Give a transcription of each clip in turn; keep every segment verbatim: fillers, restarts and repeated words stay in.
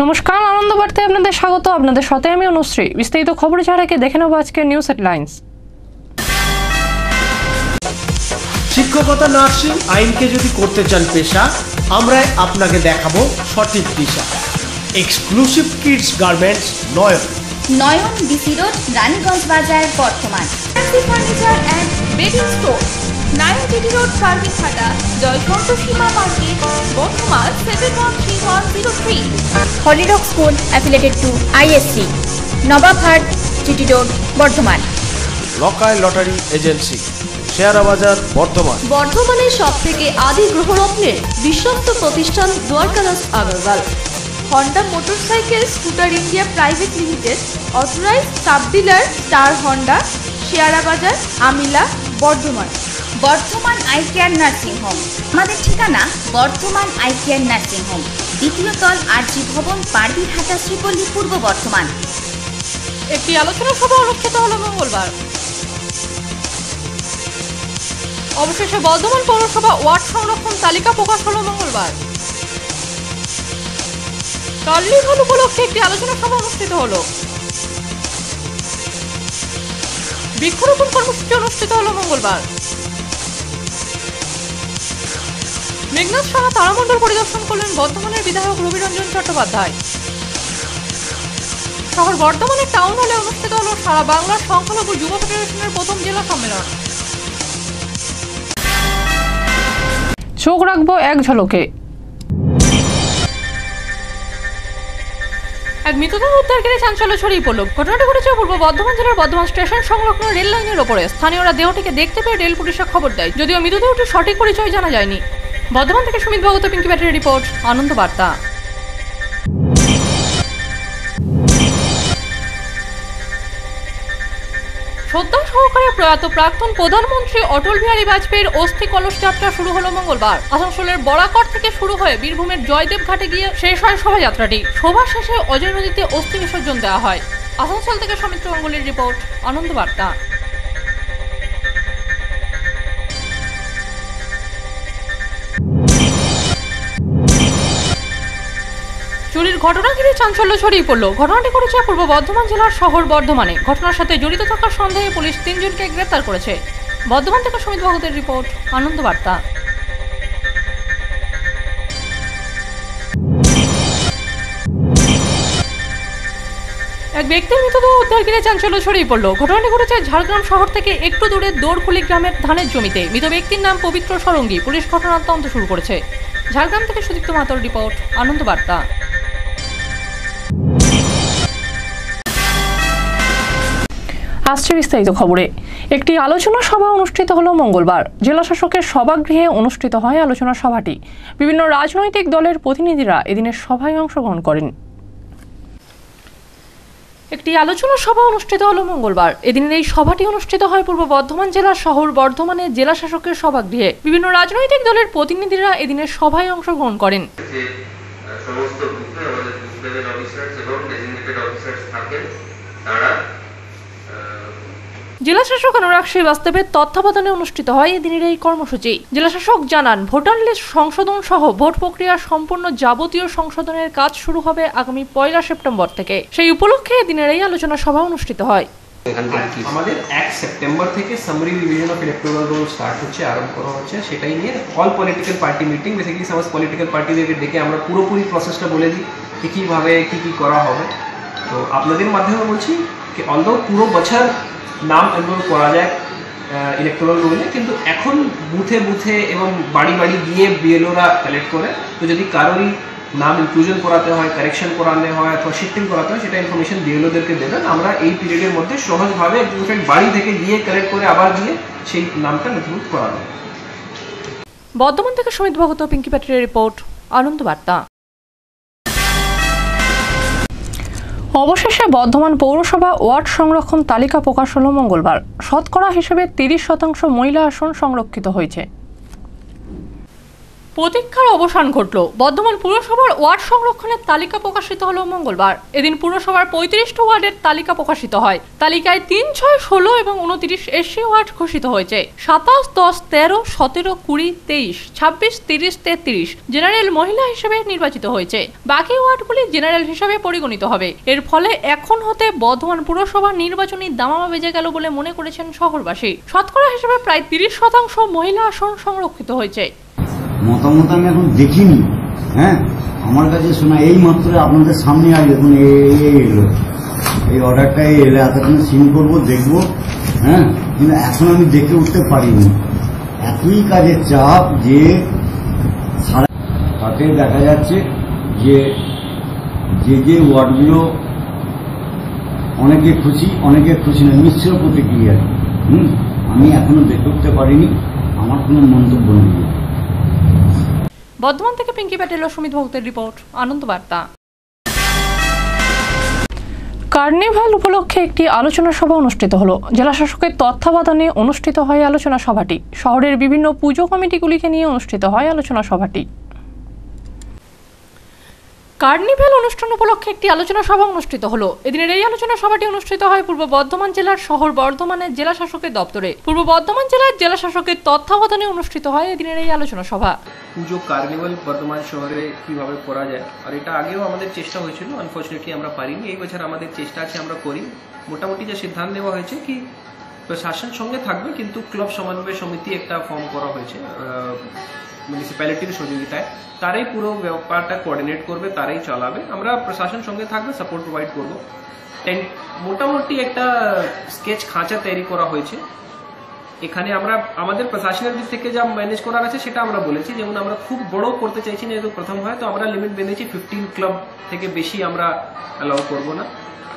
নমস্কার, আনন্দ বার্তায় আপনাদের স্বাগত। আপনাদের সাথে আমি অনুশ্রী। বিস্তারিত খবর ছাড়াকে দেখে নেব আজকের নিউজ হেডলাইন্স। শিক্ষকতা, নার্সিং, আইনকে যদি করতে চান পেশা, আমরা আপনাকে দেখাবো সঠিক দিশা। Exclusive kids garments Nayan Nayan DC road, Raniganj Bazar, Bardhaman. Furniture and bedding store, nine DD road, সার্ভিসহাটা, জয়শঙ্কর সীমা market, Bardhaman seven one three one zero three. হলিডক school affiliated to ISC, Nababhat, GT road, Bardhaman. লকায় লটারি এজেন্সি, শেয়ারা বাজার, বর্ধমান। বর্ধমানের সব থেকে আদি গ্রহরত্নের বিশ্বস্ত প্রতিষ্ঠান Dwarkadas Agarwal. Honda motorcycle scooter India private limited, authorise sub dealer star Honda, Sheara Bazar, Amila, Bardhaman. Bardhaman eye care nursing home, আমাদের ঠিকানা Bardhaman eye care nursing home, দ্বিতীয় তল আরজি ভবন, পারবিরহাটা, শ্রীপল্লী, পূর্ব বর্ধমান। একটি আলোচনা সভা অনুষ্ঠিত হলো মঙ্গলবার। অবশেষে বর্ধমান পৌরসভা ওয়ার্ড সংরক্ষণ তালিকা প্রকাশ হলো মঙ্গলবার। কার্নিভাল উপলক্ষে একটি আলোচনা সভা অনুষ্ঠিত হলো। বৃক্ষরোপণ কর্মসূচি অনুষ্ঠিত হলো মঙ্গলবার। মেঘনাথ সাহা তারামণ্ডল পরিদর্শন করলেন বর্ধমানের বিধায়ক রবিরঞ্জন চট্টোপাধ্যায়। শহর বর্ধমানের টাউন হলে অনুষ্ঠিত হলো সারা বাংলার সংখ্যালঘু যুব ফেডারেশনের প্রথম জেলা সম্মেলন। চোখ রাখবো এক ঝলকে। এক মৃতদেহ উদ্ধার করে চাঞ্চল্য ছড়িয়ে পড়ল। ঘটনাটি ঘটেছে পূর্ব বর্ধমান জেলার বর্ধমান স্টেশন সংলগ্ন রেল লাইনের ওপরে। স্থানীয়রা দেহটিকে দেখতে পেয়ে রেল পুলিশে খবর দেয়, যদিও মৃতদেহটির সঠিক পরিচয় জানা যায়নি। বর্ধমান থেকে সুমিত ভগত, পিঙ্কি ব্যাটারি রিপোর্ট, আনন্দ বার্তা। শ্রদ্ধা সহকারে প্রয়াত প্রাক্তন প্রধানমন্ত্রী অটল বিহারী বাজপেয়ীর অস্থি কলস যাত্রা শুরু হলো মঙ্গলবার। আসানসোলের বরাকর থেকে শুরু হয়ে বীরভূমের জয়দেব ঘাটে গিয়ে শেষ হয় শোভাযাত্রাটি। শোভা শেষে অজয় নদীতে অস্থি বিসর্জন দেওয়া হয়। আসানসোল থেকে সমিত্র অঙ্গলির রিপোর্ট, আনন্দ বার্তা। চুরির ঘটনা ঘিরে চাঞ্চল্য ছড়িয়ে পড়ল। ঘটনাটি ঘটেছে পূর্ব বর্ধমান জেলার শহর বর্ধমানে। ঘটনার সাথে জড়িত থাকার সন্দেহে পুলিশ তিনজনকে গ্রেপ্তার করেছে। বর্ধমান থেকে সুমিত ভগতের রিপোর্ট, আনন্দ বার্তা। এক ব্যক্তির মৃতদেহ উদ্ধার ঘিরে চাঞ্চল্য ছড়িয়ে পড়ল। ঘটনাটি ঘটেছে ঝাড়গ্রাম শহর থেকে একটু দূরে দৌড়খুলি গ্রামের ধানের জমিতে। মৃত ব্যক্তির নাম পবিত্র সরঙ্গী। পুলিশ ঘটনার তদন্ত শুরু করেছে। ঝাড়গ্রাম থেকে সুদীপ্ত মাতর রিপোর্ট, আনন্দ বার্তা। আসছে বিস্তারিত খবরে। একটি আলোচনা সভা অনুষ্ঠিত হলো মঙ্গলবার। জেলা শাসকের সভাগৃহে অনুষ্ঠিত হয় আলোচনা সভাটি। বিভিন্ন রাজনৈতিক দলের প্রতিনিধিরা এদিনের সভায় অংশগ্রহণ করেন। একটি আলোচনা সভা অনুষ্ঠিত হলো মঙ্গলবার। এদিনের এই সভাটি অনুষ্ঠিত হয় পূর্ব বর্ধমান জেলার শহর বর্ধমানের জেলা শাসকের সভাগৃহে। বিভিন্ন রাজনৈতিক দলের প্রতিনিধিরা এদিনের সভায় অংশগ্রহণ করেন। সমস্ত বুথে আমাদের বুথ লেভেল অফিসার্স এবং ডেজিগনেটেড অফিসার্স থাকেন। তারা জেলা শাসক অনুরাগ শ্রীবাস্তবের তত্ত্বাবধানে অনুষ্ঠিত হয় এদিনের এই কর্মসূচি। জেলা শাসক জানান, ভোটার লিস্ট সংশোধন সহ ভোট প্রক্রিয়া সম্পূর্ণ যাবতীয় সংশোধনের কাজ শুরু হবে আগামী পয়লা সেপ্টেম্বর থেকে। সেই উপলক্ষে এদিনের এই আলোচনা সভা অনুষ্ঠিত হয়। আমাদের এক সেপ্টেম্বর থেকে summary revision of electoral roll start হচ্ছে, আরম্ভ করা হচ্ছে। সেটাই নিয়ে all political party meeting, basically সমস্ত পলিটিক্যাল পার্টিদেরকে ডেকে আমরা পুরোপুরি প্রসেসটা বলে দিই কি কীভাবে কী কী করা হবে। তো আপনাদের মাধ্যমে বলছি কি অলদো পুরো বছর নাম এনরোল করা যায় ইলেকটোরাল রোলে, কিন্তু এখন বুথে বুথে এবং বাড়ি বাড়ি গিয়ে বিএলওরা কালেক্ট করে। তো যদি কারোরই নাম ইনক্লুশন করাতে হয়, কারেকশন করাতে হয় অথবা শিফটিং করাতে হয়, সেটা ইনফরমেশন বিএলওদেরকে দেবেন। আমরা এই পিরিয়ডের মধ্যে সহজভাবে বাড়ি থেকে গিয়ে কালেক্ট করে আবার গিয়ে সেই নামটা নথিভুক্ত করানো। বর্ধমান থেকে সুমিত ভগত, পিঙ্কি ব্যাটারি রিপোর্ট, আনন্দ বার্তা। অবশেষে বর্ধমান পৌরসভা ওয়ার্ড সংরক্ষণ তালিকা প্রকাশ হলো মঙ্গলবার। শতকরা হিসেবে তিরিশ শতাংশ মহিলা আসন সংরক্ষিত হয়েছে। প্রতীক্ষার অবসান ঘটল। বর্ধমান পুরসভার ওয়ার্ড সংরক্ষণের তালিকা প্রকাশিত হলো মঙ্গলবার। এদিন পুরসভার পঁয়ত্রিশটি ওয়ার্ডের তালিকা প্রকাশিত হয়। তালিকায় তিন ছয় ষোলো এবং উনত্রিশ এসি ওয়ার্ড ঘোষিত হয়েছে। সাতাশ দশ তেরো সতেরো কুড়ি তেইশ ছাব্বিশ তিরিশ তেত্রিশ জেনারেল মহিলা হিসেবে নির্বাচিত হয়েছে। বাকি ওয়ার্ডগুলি জেনারেল হিসেবে পরিগণিত হবে। এর ফলে এখন হতে বর্ধমান পুরসভার নির্বাচনী দামামা বেজে গেল বলে মনে করেছেন শহরবাসী। শতকরা হিসেবে প্রায় তিরিশ শতাংশ মহিলা আসন সংরক্ষিত হয়েছে। মতামত আমি এখন দেখিনি, হ্যাঁ আমার কাছে শোনা এই মাত্র আপনাদের সামনে আজ দেখুন এলো এই অর্ডারটা এলে এতক্ষণ সিন করবো দেখবো, হ্যাঁ কিন্তু এখন আমি দেখে উঠতে পারিনি, এতই কাজের চাপ যে সারা তাতে দেখা যাচ্ছে যে যে যে ওয়ার্ডগুলো অনেকে খুশি অনেকে খুশি না, মিশ্র প্রতিক্রিয়া। হুম আমি এখনো দেখে উঠতে পারিনি, আমার কোনো মন্তব্য নেই। বর্ধমান থেকে পিঙ্কি প্যাটেল ও সুমিত ভক্তের রিপোর্ট, আনন্দ বার্তা। কার্নিভাল উপলক্ষে একটি আলোচনা সভা অনুষ্ঠিত হলো। জেলা শাসকের তত্ত্বাবধানে অনুষ্ঠিত হয় আলোচনা সভাটি। শহরের বিভিন্ন পুজো কমিটিগুলিকে নিয়ে অনুষ্ঠিত হয় আলোচনা সভাটি। কার্নিভ্যাল অনুষ্ঠান উপলক্ষে একটি আলোচনা সভা অনুষ্ঠিত হলো। এদিনের এই আলোচনা সভাটি অনুষ্ঠিত হয় পূর্ব বর্ধমান জেলার শহর বর্ধমানের জেলা শাসকের দপ্তরে। পূর্ব বর্ধমান জেলার জেলা শাসকের তত্ত্বাবধানে অনুষ্ঠিত হয় এদিনের এই আলোচনা সভা। পুজো কার্নিভাল বর্ধমান শহরে কিভাবে করা যায়, আর এটা আগেও আমাদের চেষ্টা হয়েছিল, আনফর্চুনেটলি আমরা পারিনি। এই বছর আমাদের চেষ্টা আছে, আমরা করি। মোটামুটি যে সিদ্ধান্ত নেওয়া হয়েছে কি প্রশাসন সঙ্গে থাকবে, কিন্তু ক্লাব সমন্বয় সমিতি একটা ফর্ম করা হয়েছে মিউনিসিপ্যালিটির সহযোগিতায়, তারাই পুরো ব্যাপারটা কোঅর্ডিনেট করবে, তারাই চালাবে। আমরা প্রশাসন সঙ্গে থাকবে, সাপোর্ট প্রোভাইড করবো। মোটামুটি একটা স্কেচ খাঁচা তৈরি করা হয়েছে। এখানে আমরা আমাদের প্রশাসনের দিক থেকে যা ম্যানেজ করার আছে সেটা আমরা বলেছি, যেমন আমরা খুব বড় করতে চাইছি না, যেহেতু প্রথম হয়, তো আমরা লিমিট বেঁধেছি ফিফটিন ক্লাব থেকে বেশি আমরা অ্যালাউ করবো না।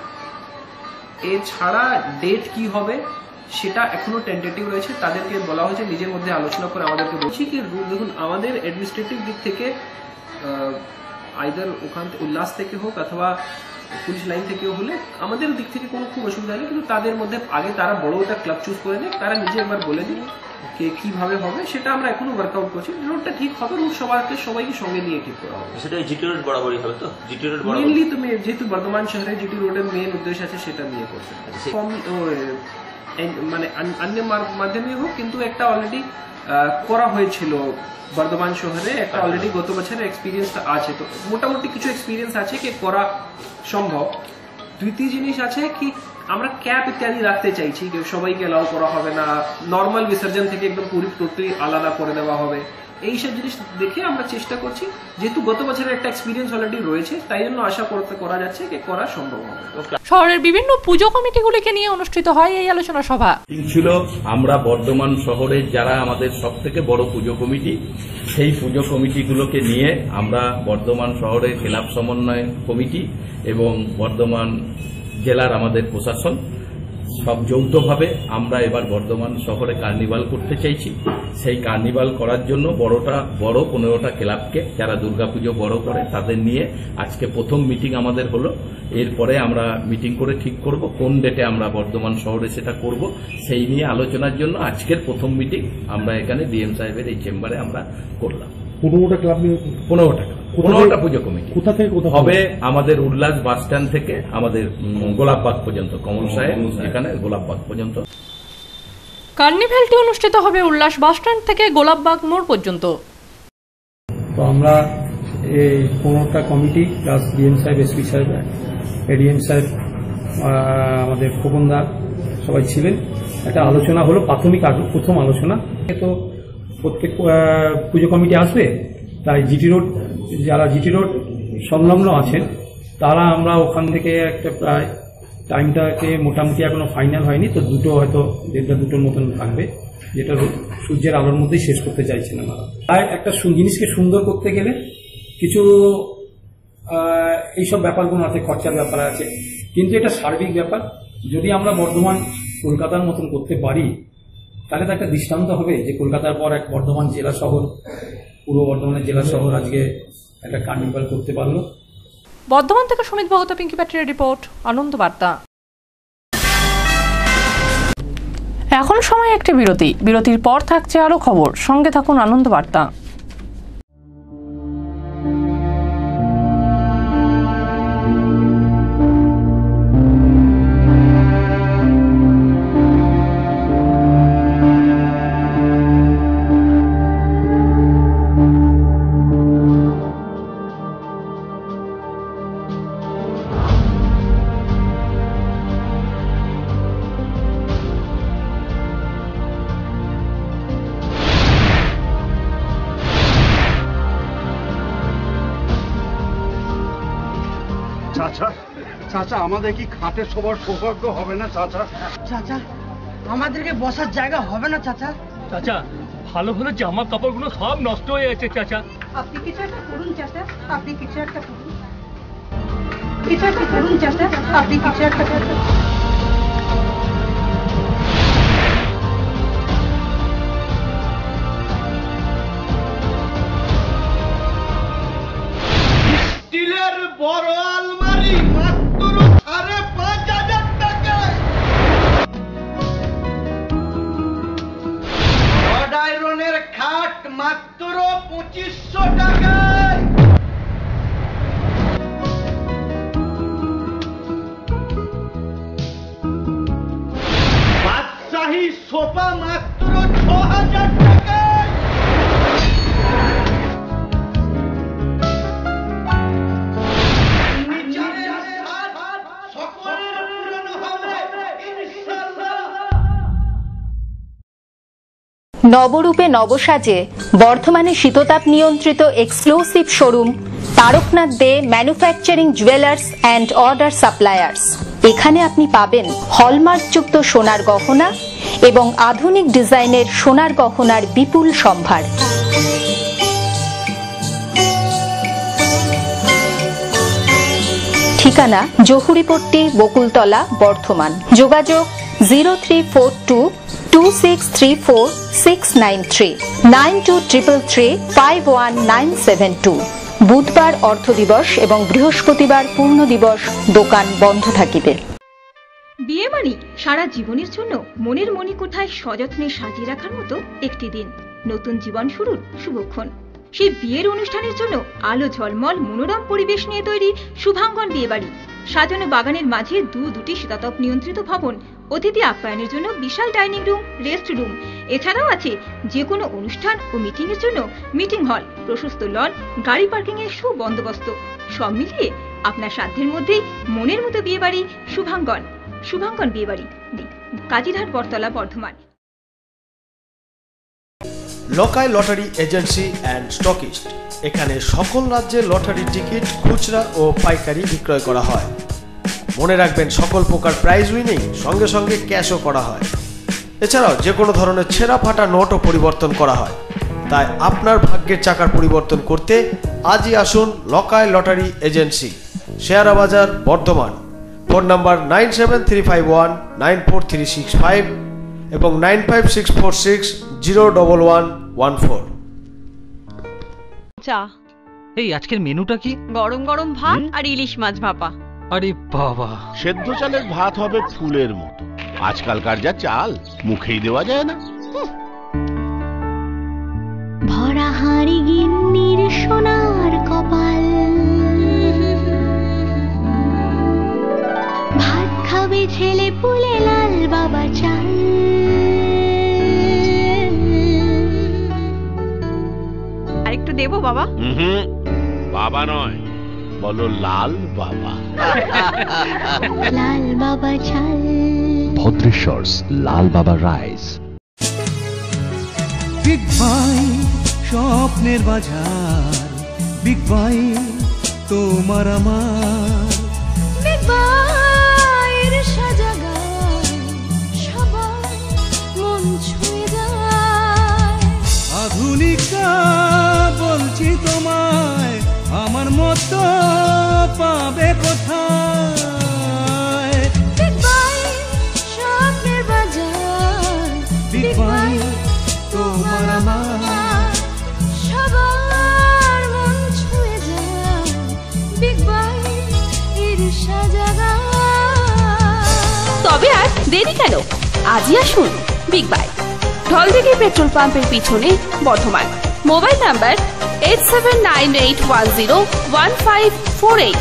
এছাড়া ডেট কি হবে সেটা এখনো টেন্টেটিভ রয়েছে, তাদেরকে বলা হয়েছে নিজের মধ্যে আলোচনা করে আমাদেরকে বলছি কি দেখুন আমাদের অ্যাডমিনিস্ট্রেটিভ দিক থেকে আইদার ওখান থেকে উল্লাস থেকে হোক অথবা পুলিশ লাইন থেকেও হলে আমাদের দিক থেকে কোনো খুব অসুবিধা নেই, কিন্তু তাদের মধ্যে আগে তারা বড় একটা ক্লাব চুজ করে নেয়, তারা নিজে একবার বলে দিন কে কিভাবে হবে, সেটা আমরা এখনো ওয়ার্কআউট করছি। রোডটা ঠিক হবে, রুট সবাইকে সবাইকে সঙ্গে নিয়ে ঠিক করা হবে। সেটা জিটি রোড বরাবরই হবে তো? জিটি রোড মেইনলি তো যেহেতু বর্ধমান শহরে জিটি রোডের মেইন উদ্দেশ্য আছে সেটা নিয়ে করছে, মানে অন্য মাধ্যমে হোক, কিন্তু একটা অলরেডি করা হয়েছিল বর্ধমান শহরে, একটা অলরেডি গত বছরের এক্সপিরিয়েন্স আছে, তো মোটামুটি কিছু এক্সপিরিয়েন্স আছে কি করা সম্ভব। দ্বিতীয় জিনিস আছে কি আমরা ক্যাপ ইত্যাদি রাখতে চাইছি, যে সবাইকে অ্যালাউ করা হবে না, নর্মাল বিসর্জন থেকে একদম পুরো টোটালি আলাদা করে দেওয়া হবে। এইসব জিনিস দেখে আমরা চেষ্টা করছি, যেহেতু গত বছরের একটা এক্সপিরিয়েন্স অলরেডি রয়েছে, তাই জন্য আশা করতে করা যাচ্ছে যে করা সম্ভব হবে। শহরের বিভিন্ন পুজো কমিটিগুলিকে নিয়ে অনুষ্ঠিত হয় এই আলোচনা সভা। ছিল আমরা বর্ধমান শহরে যারা আমাদের সব থেকে বড় পুজো কমিটি, সেই পুজো কমিটিগুলোকে নিয়ে আমরা বর্ধমান শহরের ক্লাব সমন্বয় কমিটি এবং বর্ধমান জেলার আমাদের প্রশাসন সব যৌথভাবে আমরা এবার বর্ধমান শহরে কার্নিভাল করতে চাইছি। সেই কার্নিভাল করার জন্য বড়টা বড় পনেরোটা ক্লাবকে যারা দুর্গাপুজো বড় করে তাদের নিয়ে আজকে প্রথম মিটিং আমাদের হলো। এরপরে আমরা মিটিং করে ঠিক করব কোন ডেটে আমরা বর্ধমান শহরে সেটা করব, সেই নিয়ে আলোচনার জন্য আজকের প্রথম মিটিং আমরা এখানে ডিএম সাহেবের এই চেম্বারে আমরা করলাম। পনেরোটা ক্লাব নিয়ে পনেরোটা পনেরোটা পুজো কমিটি কোথা থেকে কোথা হবে আমাদের উল্লাস বাস স্ট্যান্ড থেকে আমাদের গোলাপবাগ পর্যন্ত, কমল সাহেব এখানে গোলাপবাগ পর্যন্ত। কার্নিভ্যালটি অনুষ্ঠিত হবে উল্লাস বাস স্ট্যান্ড থেকে গোলাপবাগ মোড় পর্যন্ত। তো আমরা এই পনেরোটা কমিটি প্লাস ডিএম সাহেব, এসপি সাহেব, এডিএম সাহেব, আমাদের খোকনদা সবাই ছিলেন। একটা আলোচনা হলো, প্রাথমিক প্রথম আলোচনা। তো প্রত্যেক পুজো কমিটি আসবে, তাই জিটি রোড যারা জিটি রোড সংলগ্ন আছেন তারা আমরা ওখান থেকে একটা প্রায় টাইমটাকে মোটামুটি এখনো ফাইনাল হয়নি, তো দুটো হয়তো দেড়টা দুটোর মতন থাকবে, যেটা সূর্যের আলোর মধ্যেই শেষ করতে চাইছেন আমরা। তাই একটা জিনিসকে সুন্দর করতে গেলে কিছু এইসব ব্যাপারগুলো আছে, খরচার ব্যাপার আছে, কিন্তু এটা সার্বিক ব্যাপার। যদি আমরা বর্ধমান কলকাতার মতন করতে পারি তাহলে তো একটা দৃষ্টান্ত হবে যে কলকাতার পর এক বর্ধমান জেলা শহর, পূর্ব বর্ধমানের জেলা শহর আজকে একটা কার্নিভাল করতে পারলো। বর্ধমান থেকে সুমিত ভগত, পিঙ্কি প্যাটেলের রিপোর্ট, আনন্দ বার্তা। এখন সময় একটি বিরতি। বিরতির পর থাকছে আরো খবর, সঙ্গে থাকুন আনন্দ বার্তা। চাচা আমাদের কি খাটে সবার সৌভাগ্য হবে না চাচা? চাচা আমাদেরকে বসার জায়গা হবে না চাচা? চাচা ভালো ভালো জামা কাপড়গুলো সব নষ্ট হয়ে গেছে চাচা। আপনি কিছু একটা করুন চাচা, আপনি কিছু একটা করুন, কিছু একটা করুন চাচা, আপনি কিছু একটা করুন। স্টিলের বড় আলমারি মাত্র সাড়ে পাঁচ হাজার টাকায়। রড আয়রনের খাট মাত্র পঁচিশশো টাকায়। বাদশাহী সোফা মাত্র ছ হাজার টাকায়। নবরূপে নবসাজে বর্ধমানে শীততাপ নিয়ন্ত্রিত exclusive showroom Taraknath De manufacturing jewellers and order suppliers. এখানে আপনি পাবেন হলমার্কযুক্ত সোনার গহনা এবং আধুনিক ডিজাইনের সোনার গহনার বিপুল সম্ভার। ঠিকানা জহুরিপট্টি, বকুলতলা, বর্ধমান। যোগাযোগ zero three four two two six three four six nine three nine two triple three five one nine seven two. বুধবার অর্থ দিবস এবং বৃহস্পতিবার পূর্ণ দিবস দোকান বন্ধ থাকিবে। বিয়ে মানে সারা জীবনের জন্য মনের মণিকোঠায় সযত্নে সাজিয়ে রাখার মতো একটি দিন, নতুন জীবন শুরুর শুভক্ষণ। সেই বিয়ের অনুষ্ঠানের জন্য আলো ঝলমল মনোরম পরিবেশ নিয়ে তৈরি শুভাঙ্গন বিয়েবাড়ি। সাজানো বাগানের মাঝে দু দুটি শীতাতপ নিয়ন্ত্রিত ভবন, অতিথি আপ্যায়নের জন্য বিশাল ডাইনিং রুম, রেস্ট রুম। এছাড়াও আছে যে কোনো অনুষ্ঠান ও মিটিং এর জন্য মিটিং হল, প্রশস্ত লন, গাড়ি পার্কিং এর সুবন্দোবস্ত। সব মিলিয়ে আপনার সাধ্যের মধ্যেই মনের মতো বিয়েবাড়ি শুভাঙ্গন। শুভাঙ্গন বিয়েবাড়ি, Kazirhat, Battala, Bardhaman. Local lottery agency and stockist. এখানে সকল রাজ্যের লটারির টিকিট খুচরা ও পাইকারি বিক্রয় করা হয়। মনে রাখবেন সকল প্রকার প্রাইজ উইনিং সঙ্গে সঙ্গে ক্যাশও করা হয়। এছাড়াও যে কোনো ধরনের ছেঁড়া ফাটা নোটও পরিবর্তন করা হয়। তাই আপনার ভাগ্যের চাকার পরিবর্তন করতে আজই আসুন local lottery agency, Sheara Bazar, Bardhaman. Phone number nine seven three five one nine four three six five এবং nine five six four six zero double one one four. চা। এই আজকের মেনুটা কি? গরম গরম ভাত আর ইলিশ মাছ ভাপা। আরে বাবা, সেদ্ধ চালের ভাত হবে ফুলের মতো। আজকালকার যা চাল মুখেই দেওয়া যায় না। ভরা হাঁড়ি গিন্নির সোনার কপাল, ভাত খাবে ছেলে পুলে লাল বাবা চাল। আরেকটু দেবো বাবা? হুম, বাবা নয়, বলো লাল বাবা। লাল বাবা চাল। ভদ্রেশ্বরস লাল বাবা রাইস। বিগ বাই স্বপ্নের বাজার, বিগ বাই তোমার আমার। বিগ বাইয়ের সাজাগায় সবার মন ছুঁয়ে যায়। আধুনিকা বলছি তোমায়, আমার মতো পাবে কোথায়? বিগ বাই স্বপ্নের বাজার, বিগ বাই তোমার আমার। সবার মন ছুঁয়ে যায়। বিগ বাই এর সাজাগায়। তবে আর দেরি কেন, আজই আসুন বিগ বাই, ঢলদিঘি পেট্রোল পাম্পের পিছনে, Bardhaman. Mobile number eight seven nine eight one zero one five four eight.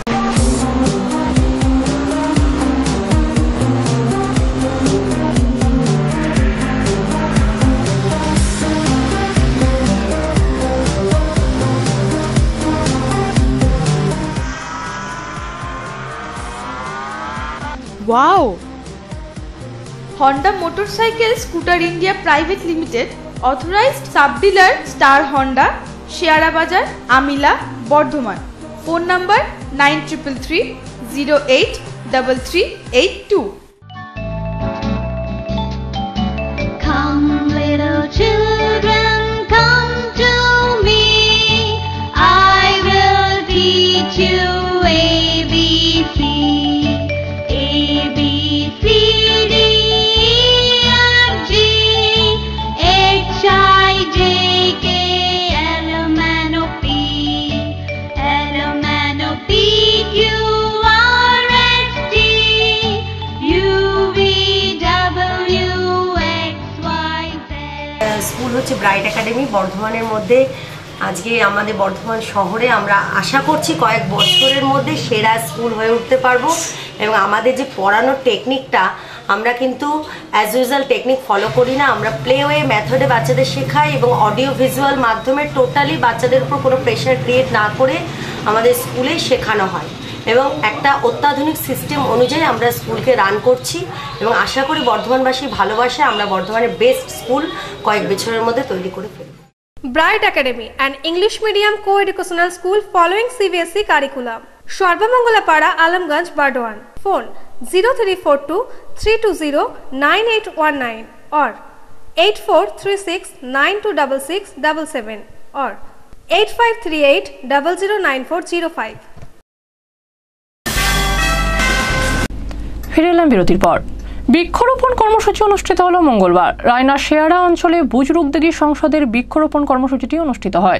Wow! Honda Motorcycle Scooter India Private Limited, authorized sub-dealer Star Honda, Sheara Bazar, Amila, Bardhaman. Phone number nine triple three zero eight double three eight two. Come little children, come to me. I will teach you A B C. A B C D E F G H I J K L M N O P L M N O P Q R S T U V W X Y Z। School হচ্ছে bright academy বর্ধমানের মধ্যে। আজকে আমাদের বর্ধমান শহরে আমরা আশা করছি কয়েক বছরের মধ্যে সেরা স্কুল হয়ে উঠতে পারবো এবং আমাদের যে পড়ানোর টেকনিকটা আমরা কিন্তু অ্যাজ ইউজুয়াল টেকনিক ফলো করি না, আমরা প্লে ওয়ে মেথডে বাচ্চাদের শেখাই এবং অডিও ভিজুয়াল মাধ্যমে টোটালি বাচ্চাদের উপর কোনো প্রেশার ক্রিয়েট না করে আমাদের স্কুলে শেখানো হয় এবং একটা অত্যাধুনিক সিস্টেম অনুযায়ী আমরা স্কুলকে রান করছি এবং আশা করি বর্ধমানবাসী ভালোবাসে আমরা বর্ধমানের বেস্ট স্কুল কয়েক বছরের মধ্যে তৈরি করে ফেলব। Bright Academy, an English medium co-educational school following C B S E curriculum. Sharbamangolapara, Alamganj, Bardwan. Phone zero three four two three two zero nine eight one nine or eight four three six nine two six six seven seven or eight five three eight zero zero nine four zero five. ফিরে এলাম বিরতির পর। বৃক্ষরোপণ কর্মসূচি অনুষ্ঠিত হলো মঙ্গলবার। রায়নার শেয়ারা অঞ্চলে বুজরুকদিঘি সংসদের বৃক্ষরোপণ কর্মসূচিটি অনুষ্ঠিত হয়।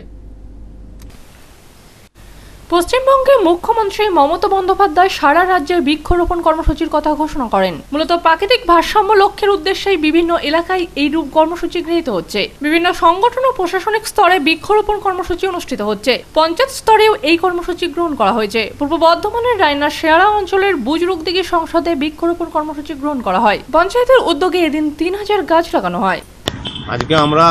পশ্চিমবঙ্গের মুখ্যমন্ত্রী মমতা বন্দ্যোপাধ্যায় সারা রাজ্যে বৃক্ষরোপণ কর্মসূচির কথা ঘোষণা করেন। মূলত প্রাকৃতিক ভারসাম্য লক্ষ্যের উদ্দেশ্যেই বিভিন্ন এলাকায় এই রূপ কর্মসূচি গৃহীত হচ্ছে। বিভিন্ন সংগঠন ও প্রশাসনিক স্তরে বৃক্ষরোপণ কর্মসূচি অনুষ্ঠিত হচ্ছে। পঞ্চায়েত স্তরেও এই কর্মসূচি গ্রহণ করা হয়েছে। পূর্ব বর্ধমানের রায়নার শেয়ারা অঞ্চলের বুজরুকদিঘি সংসদে বৃক্ষরোপণ কর্মসূচি গ্রহণ করা হয়। পঞ্চায়েতের উদ্যোগে এদিন তিন হাজার গাছ লাগানো হয়। আজকে আমরা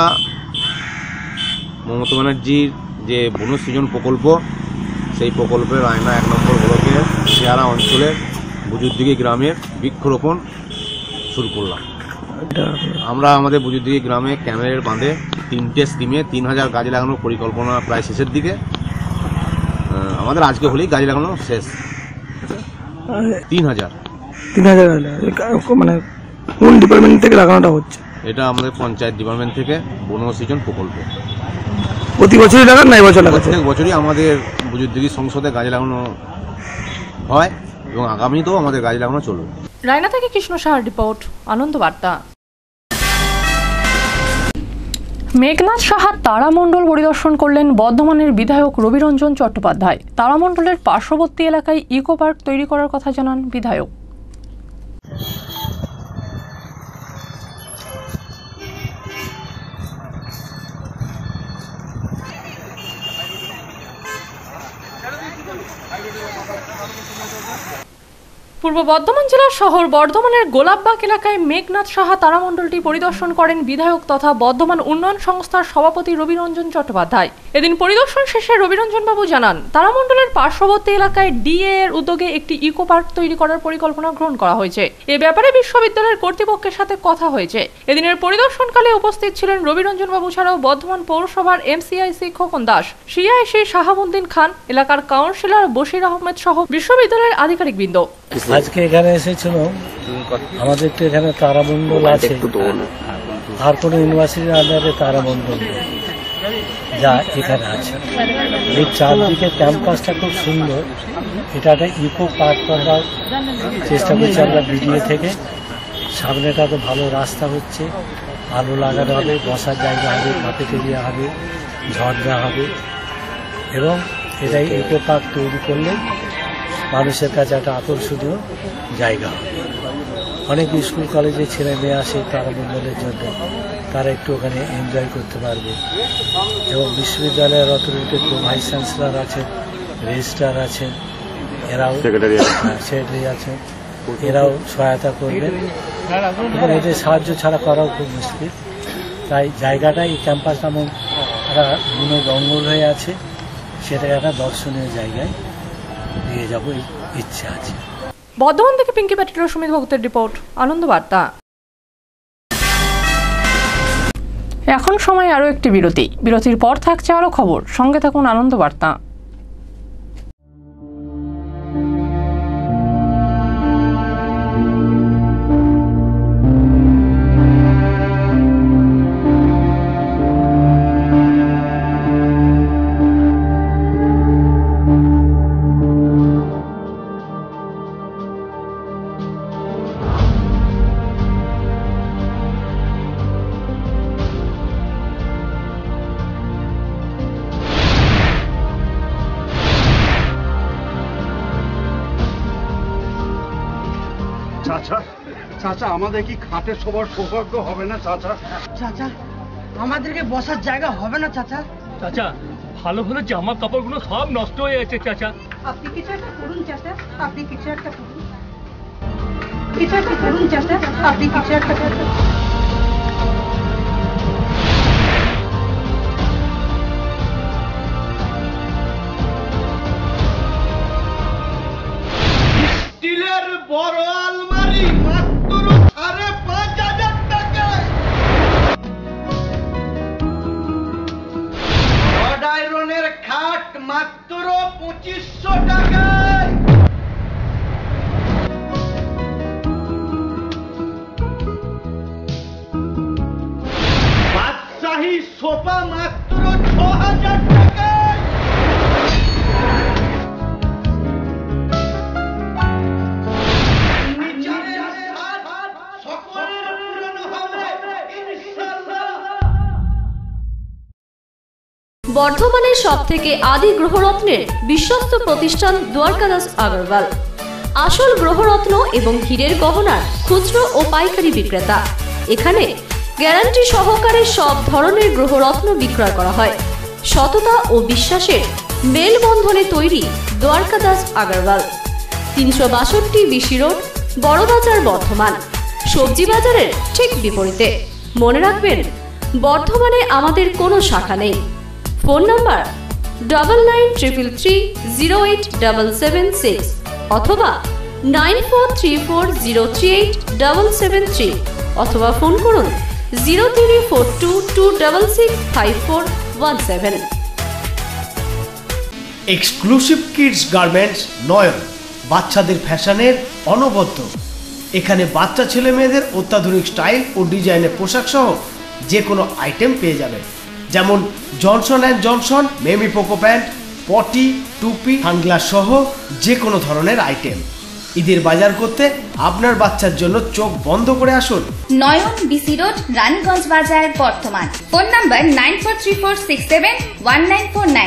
মমতা ব্যানার্জির যে বনসৃজন প্রকল্প সেই প্রকল্পের রায়না এক নম্বর ব্লকের শেয়ারা অঞ্চলের বুজুরদিঘি গ্রামের বৃক্ষরোপণ শুরু করলাম। আমরা আমাদের বুজুরদিঘি গ্রামে ক্যামেলের বাঁধে তিনটে স্কিমে তিন হাজার গাছ লাগানোর পরিকল্পনা প্রায় শেষের দিকে। আমাদের আজকে হলেই গাছ লাগানো শেষ। তিন হাজার তিন হাজার মানে কোন ডিপার্টমেন্ট থেকে লাগানোটা হচ্ছে? এটা আমাদের পঞ্চায়েত ডিপার্টমেন্ট থেকে বনসৃজন প্রকল্প। প্রতি বছরই লাগান না এবছর লাগাচ্ছে? প্রত্যেক বছরই আমাদের বুজুরদিঘি সংসদে গাছ লাগানো হয় এবং আগামীতেও আমাদের গাছ লাগানো চলবে। রায়না থেকে কৃষ্ণ সাহার রিপোর্ট, আনন্দ বার্তা। মেঘনাথ সাহার তারামণ্ডল পরিদর্শন করলেন বর্ধমানের বিধায়ক রবিরঞ্জন চট্টোপাধ্যায়। তারামণ্ডলের পার্শ্ববর্তী এলাকায় ইকো পার্ক তৈরি করার কথা জানান বিধায়ক। পূর্ব বর্ধমান জেলার শহর বর্ধমানের গোলাপবাগ এলাকায় মেঘনাথ সাহা তারামণ্ডলটি পরিদর্শন করেন বিধায়ক তথা বর্ধমান উন্নয়ন সংস্থার সভাপতি রবিরঞ্জন চট্টোপাধ্যায়। এদিন পরিদর্শন শেষে রবিরঞ্জন বাবু জানান, তারামণ্ডলের পার্শ্ববর্তী এলাকায় ডিএ এর উদ্যোগে একটি ইকো পার্ক তৈরি করার পরিকল্পনা গ্রহণ করা হয়েছে। এ ব্যাপারে বিশ্ববিদ্যালয়ের কর্তৃপক্ষের সাথে কথা হয়েছে। এদিনের পরিদর্শনকালে উপস্থিত ছিলেন রবিরঞ্জন বাবু ছাড়াও বর্ধমান পৌরসভার এমসিআইসি খোকন দাস, সিআইসি শাহাবুদ্দিন খান, এলাকার কাউন্সিলর বশির আহমেদ সহ বিশ্ববিদ্যালয়ের আধিকারিকবৃন্দ। আজকে এখানে এসেছিল, আমাদের তো এখানে তারামণ্ডল আছে, আর কোনো ইউনিভার্সিটির আন্ডারে তারামণ্ডল যা এখানে আছে। এই চারদিকে ক্যাম্পাসটা খুব সুন্দর। এটা একটা ইকো পার্ক করার চেষ্টা করছি আমরা বিডিএ থেকে। সামনেটা তো ভালো রাস্তা হচ্ছে, আলো লাগানো হবে, বসার জায়গা হবে, ক্যাফেটেরিয়া হবে, ঝর্ণা হবে এবং এটাই ইকো পার্ক তৈরি করলে মানুষের কাছে একটা আকর্ষণীয় জায়গা হবে। অনেক স্কুল কলেজে ছেলে মেয়ে আসে তারামণ্ডলের জন্য, তারা একটু ওখানে এনজয় করতে পারবে এবং বিশ্ববিদ্যালয়ের অথরিটির ভাইস চ্যান্সেলর আছেন, রেজিস্ট্রার আছেন, এরাও সেক্রেটারি আছেন, এরাও সহায়তা করবেন এবং এদের সাহায্য ছাড়া করাও খুব মুশকিল। তাই জায়গাটা এই ক্যাম্পাস নামক একটা বুনো জঙ্গল হয়ে আছে, সেটাকে একটা দর্শনীয় জায়গায় নিয়ে যাবো ইচ্ছে আছে। বর্ধমান থেকে পিঙ্কি প্যাটেল, সুমিত ভক্তের রিপোর্ট, আনন্দ বার্তা। এখন সময় আরো একটি বিরতি। বিরতির পর থাকছে আরো খবর, সঙ্গে থাকুন আনন্দ বার্তা। চাচা আমাদের কি খাটে শোবার সৌভাগ্য হবে না চাচা? চাচা আমাদেরকে বসার জায়গা হবে না চাচা? চাচা ভালো ভালো জামা কাপড়গুলো সব নষ্ট হয়ে গেছে চাচা। আপনি কিছু একটা করুন চাচা, আপনি কিছু একটা করুন, কিছু একটা করুন চাচা, আপনি কিছু একটা করুন। স্টিলের বড় আলমারি মাত্র সাড়ে পাঁচ হাজার টাকায়। রড আয়রনের খাট মাত্র পঁচিশশো টাকায়। বাদশাহী সোফা মাত্র ছ হাজার টাকায়। বর্ধমানের সব থেকে আদি গ্রহরত্নের বিশ্বস্ত প্রতিষ্ঠান দ্বারকাদাস আগরওয়াল, আসল গ্রহরত্ন এবং হীরের গহনার খুচরো ও পাইকারি বিক্রেতা। এখানে গ্যারান্টি সহকারে সব ধরনের গ্রহরত্ন বিক্রয় করা হয়। সততা ও বিশ্বাসের মেলবন্ধনে তৈরি দ্বারকাদাস আগরওয়াল। তিনশো বাষট্টি বিসি রোড, বড়বাজার, বর্ধমান। সবজি বাজারের ঠিক বিপরীতে। মনে রাখবেন, বর্ধমানে আমাদের কোনো শাখা নেই। Phone number double nine triple three zero eight double seven six অথবা nine four three four zero three eight double seven three অথবা ফোন করুন zero three four two two double six five four one seven. Exclusive kids garments Nayan, বাচ্চাদের ফ্যাশনের অনবদ্য। এখানে বাচ্চা ছেলে মেয়েদের অত্যাধুনিক স্টাইল ও ডিজাইনের পোশাক সহ যে কোনো আইটেম পেয়ে যাবেন, যেমন Johnson and Johnson, Mamy Poko pant, potty, টুপি, সানগ্লাস সহ যে কোনো ধরনের আইটেম। ঈদের বাজার করতে আপনার বাচ্চার জন্য চোখ বন্ধ করে আসুন। নয়ন BC road, Raniganj Bazar, Bardhaman. Phone number nine four three four six seven one nine four nine.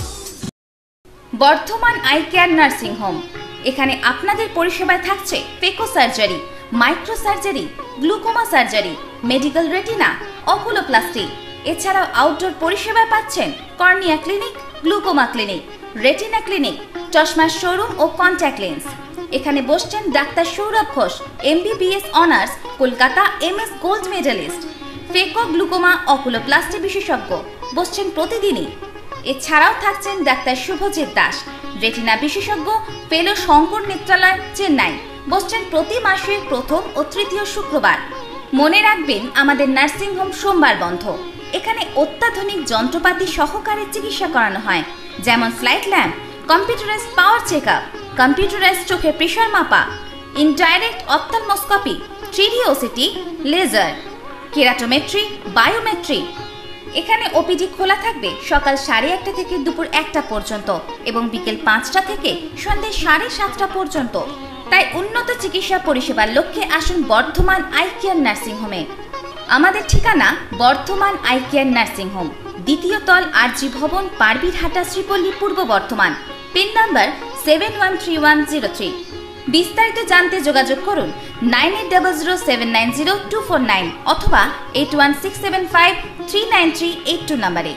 Bardhaman eye care nursing home, এখানে আপনাদের পরিষেবায় থাকছে phaco surgery, micro surgery, glaucoma surgery, medical retina, oculoplasty. এছাড়াও আউটডোর পরিষেবা পাচ্ছেন cornea clinic, glaucoma clinic, retina clinic, চশমার showroom ও contact lens. এখানে বসছেন doctor Sourav Ghosh, MBBS honours, Kolkata, MS gold medalist, phaco glaucoma oculoplasty বিশেষজ্ঞ, বসছেন প্রতিদিনই। এছাড়াও থাকছেন ডাক্তার শুভজিৎ দাস, রেটিনা বিশেষজ্ঞ, ফেলো শঙ্কর নেত্রালয়, চেন্নাই, বসছেন প্রতি মাসের প্রথম ও তৃতীয় শুক্রবার। মনে রাখবেন, আমাদের নার্সিং হোম সোমবার বন্ধ। এখানে অত্যাধুনিক যন্ত্রপাতি সহকারে চিকিৎসা করানো হয়, যেমন slit lamp, computerised power check up, computerised চোখে প্রেশার মাপা, indirect ophthalmoscopy, three D OCT, laser, keratometry, biometry. এখানে ওপিডি খোলা থাকবে সকাল সাড়ে একটা থেকে দুপুর একটা পর্যন্ত এবং বিকেল পাঁচটা থেকে সন্ধ্যে সাড়ে সাতটা পর্যন্ত। তাই উন্নত চিকিৎসা পরিষেবার লক্ষ্যে আসুন বর্ধমান আই কেয়ার নার্সিং হোমে। আমাদের ঠিকানা Bardhaman eye care nursing home, দ্বিতীয় তল, আরজি ভবন, Parbirhata, Sripally, Purba Bardhaman. Pin number seven one three one zero three. বিস্তারিত জানতে যোগাযোগ করুন nine eight double zero seven nine zero two four nine অথবা eight one six seven five three nine three eight two নাম্বারে।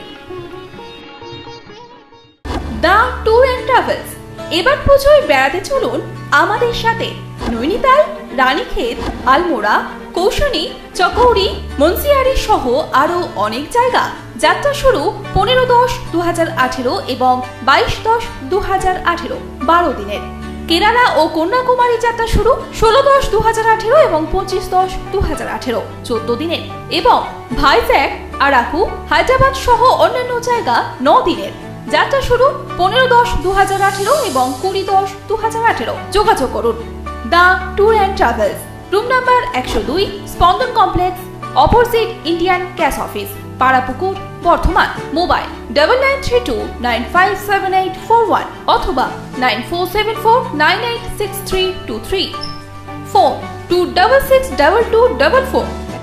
The tour and travels, এবার পুজোয় বেড়াতে চলুন আমাদের সাথে। নৈনিতাল, রানীক্ষেত, আলমোড়া, কৌশানী, চকৌড়ি, মুন্সিয়ারি সহ আরো অনেক জায়গা। যাত্রা শুরু পনেরো দশ দু হাজার আঠেরো এবং বাইশ দশ দু হাজার আঠেরো, বারো দিনের। কেরালা ও কন্যাকুমারী যাত্রা শুরু ষোলো দশ দু হাজার আঠেরো এবং পঁচিশ দশ দু হাজার আঠেরো, চোদ্দ দিনের। এবং ভাইজ্যাক, আরাকু, হায়দ্রাবাদ সহ অন্যান্য জায়গা ন দিনের। যাত্রা শুরু পনেরো দশ দু হাজার আঠেরো এবং কুড়ি দশ দু হাজার আঠেরো। যোগাযোগ করুন the tour and travels, room number একশো দুই, Spandan complex, opposite Indian cash office, Parapukur, Bardhaman. Mobile double nine three two nine five seven eight four one অথবা nine four seven four nine eight six three two three. Phone two double six double two double four.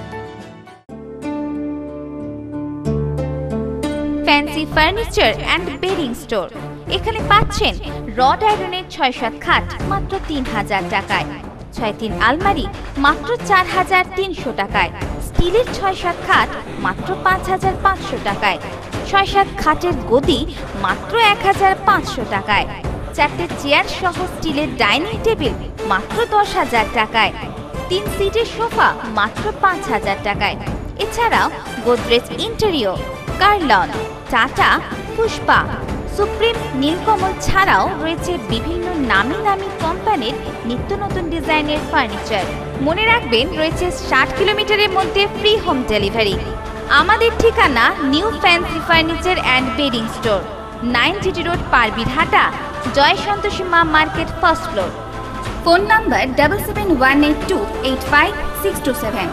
Fancy furniture and bedding store, এখানে পাচ্ছেন rod আয়রনের ছয় সাত খাট মাত্র তিন হাজার টাকায়, ছয় তিন আলমারি মাত্র চার হাজার তিনশো টাকায়, স্টিলের ছয় সাত খাট মাত্র পাঁচ হাজার পাঁচশো টাকায়, ছয় সাত খাটের গদি মাত্র এক হাজার পাঁচশো টাকায়, চারটে চেয়ার সহ স্টিলের ডাইনিং টেবিল মাত্র দশ হাজার টাকায়, তিন সিটের সোফা মাত্র পাঁচ হাজার টাকায়। এছাড়াও গোদরেজ ইন্টেরিয়র, কার্লন, টাটা, পুষ্পা, সুপ্রিম, নীলকমল ছাড়াও রয়েছে বিভিন্ন নামি দামি কোম্পানির নিত্য নতুন ডিজাইনের ফার্নিচার। মনে রাখবেন রয়েছে ষাট কিলোমিটারের মধ্যে ফ্রি হোম ডেলিভারি। আমাদের ঠিকানা new fancy furniture and bedding store, nine GT road, Parbirhata, Jai Santoshi Ma market, first floor. Phone number double seven one eight two eight five six two seven.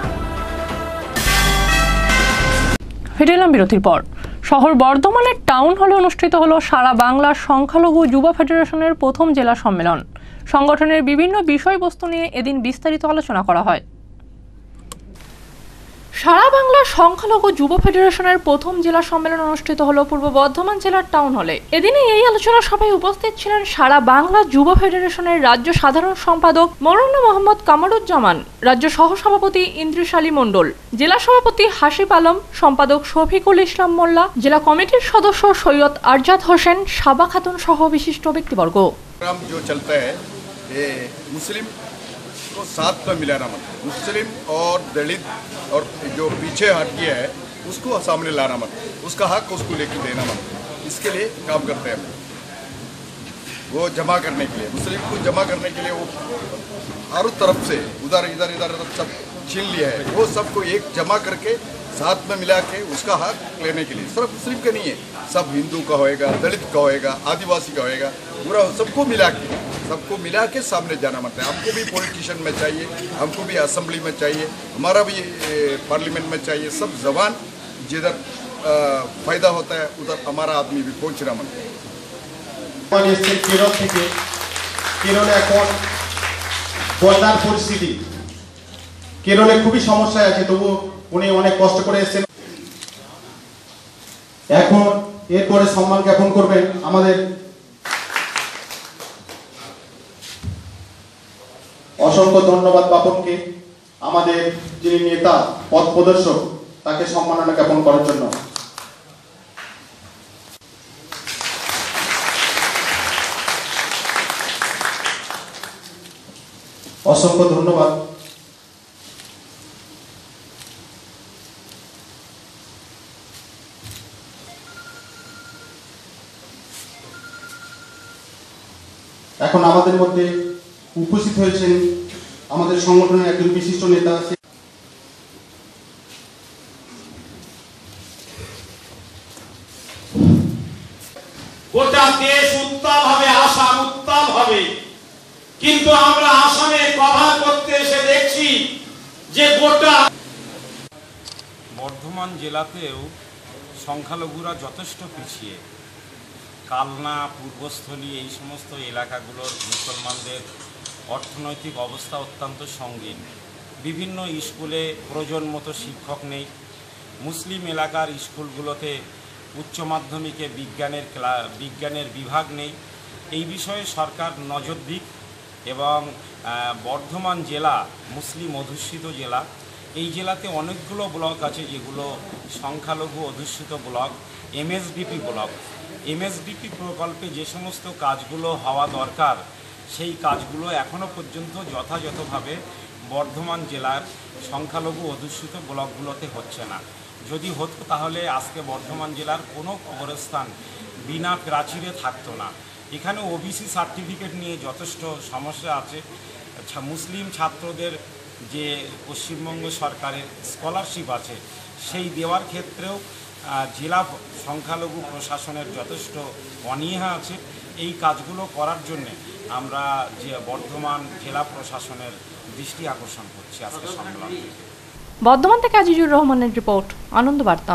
ফিরে এলাম বিরতির পর। শহর বর্ধমানের টাউন হলে অনুষ্ঠিত হলো সারা বাংলা সংখ্যালঘু যুব ফেডারেশনের প্রথম জেলা সম্মেলন। সংগঠনের বিভিন্ন বিষয়বস্তু নিয়ে এদিন বিস্তারিত আলোচনা করা হয়। সারা বাংলা সংখ্যালঘু যুব ফেডারেশনের প্রথম জেলা সম্মেলন অনুষ্ঠিত হলো পূর্ব বর্ধমান জেলার টাউন হলে। এদিনে এই আলোচনা সভায় উপস্থিত ছিলেন সারা বাংলা যুব ফেডারেশনের রাজ্য সাধারণ সম্পাদক মৌলানা মোহাম্মদ কামরুজ্জামান, রাজ্য সহসভাপতি ইন্দ্রিস আলী মণ্ডল, জেলা সভাপতি হাসিব আলম, সম্পাদক শফিকুল ইসলাম মোল্লা, জেলা কমিটির সদস্য সৈয়দ আরজাদ হোসেন, সাবা খাতুন সহ বিশিষ্ট ব্যক্তিবর্গ। को साथ में मिलाना मत, मुस्लिम और दलित और जो पीछे हट गया है उसको सामने लाना मत, उसका हक उसको लेके देना मत। इसके लिए काम करते हैं हम वो जमा करने के लिए, मुस्लिम को जमा करने के लिए वो हर तरफ से उधर इधर इधर सब छीन लिया है, वो सबको एक जमा करके साथ में मिला के उसका हक लेने के लिए। सिर्फ मुस्लिम का नहीं है, सब हिंदू का होएगा, दलित का होएगा, आदिवासी का होएगा, पूरा सबको मिला के सबको मिला के सामने जाना मत है। हमको भी पॉलिटिशियन में चाहिए, हमको भी असेंबली में चाहिए, हमारा भी पार्लियामेंट में चाहिए। सब जवान जिधर फायदा होता है उधर हमारा आदमी भी पहुँचना मत है। केरल থেকে কেরলে এখন বন্যার পরিস্থিতি, কেরলে খুবই সমস্যা আছে, তবু উনি অনেক কষ্ট করে এসেছেন। এখন এরপরে সম্মান জ্ঞাপন করবেন আমাদের অসংখ্য ধন্যবাদ বাপনকে, আমাদের যিনি নেতা পথ প্রদর্শক তাকে সম্মাননা জ্ঞাপন করার জন্য। অসংখ্য ধন্যবাদ। এখন আমাদের মধ্যে উপস্থিত হয়েছেন আমাদের সংগঠনের একজন বিশিষ্ট নেতা আছে। গোটা দেশ উত্তাল হবে, আসাম উত্তাল হবে, কিন্তু আমরা আসামে কভার করতে এসে দেখছি যে গোটা বর্ধমান জেলাতেও সংখ্যালঘুরা যথেষ্ট পিছিয়ে। কালনা, পূর্বস্থলী এই সমস্ত এলাকাগুলোর মুসলমানদের অর্থনৈতিক অবস্থা অত্যন্ত সঙ্গীন। বিভিন্ন স্কুলে প্রয়োজন মতো শিক্ষক নেই। মুসলিম এলাকার স্কুলগুলোতে উচ্চ মাধ্যমিকে বিজ্ঞানের ক্লা বিজ্ঞানের বিভাগ নেই। এই বিষয়ে সরকার নজর দিক এবং বর্ধমান জেলা মুসলিম অধ্যুষিত জেলা। এই জেলাতে অনেকগুলো ব্লক আছে যেগুলো সংখ্যালঘু অধ্যুষিত ব্লক, এমএসডিপি ব্লক। এমএসডিপি প্রকল্পে যে সমস্ত কাজগুলো হওয়া দরকার সেই কাজগুলো এখনও পর্যন্ত যথাযথভাবে বর্ধমান জেলার সংখ্যালঘু অধ্যুষিত ব্লকগুলোতে হচ্ছে না। যদি হতো তাহলে আজকে বর্ধমান জেলার কোনো কবরস্থান বিনা প্রাচীরে থাকতো না। এখানে ওবিসি সার্টিফিকেট নিয়ে যথেষ্ট সমস্যা আছে। মুসলিম ছাত্রদের যে পশ্চিমবঙ্গ সরকারের স্কলারশিপ আছে সেই দেওয়ার ক্ষেত্রেও জেলা সংখ্যালঘু প্রশাসনের যথেষ্ট অনীহা আছে। এই কাজগুলো করার জন্যে আমরা যে বর্ধমান জেলা প্রশাসনের দৃষ্টি আকর্ষণ করছি আজকে সম্মেলন থেকে। বর্ধমান থেকে আজিজুর রহমানের রিপোর্ট, আনন্দ বার্তা।